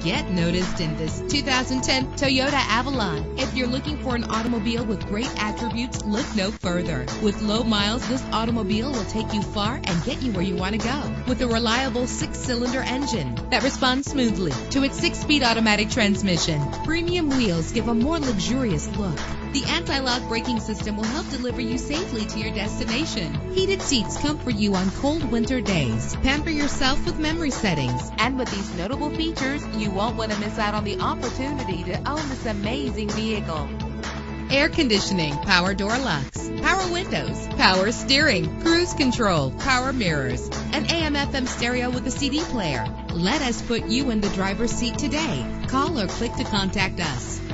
Get noticed in this 2010 Toyota Avalon. If you're looking for an automobile with great attributes, look no further. With low miles, this automobile will take you far and get you where you want to go. With a reliable 6-cylinder engine that responds smoothly to its 6-speed automatic transmission, premium wheels give a more luxurious look. The anti-lock braking system will help deliver you safely to your destination. Heated seats comfort you on cold winter days. Pamper yourself with memory settings. And with these notable features, you won't want to miss out on the opportunity to own this amazing vehicle. Air conditioning, power door locks, power windows, power steering, cruise control, power mirrors, an AM/FM stereo with a CD player. Let us put you in the driver's seat today. Call or click to contact us.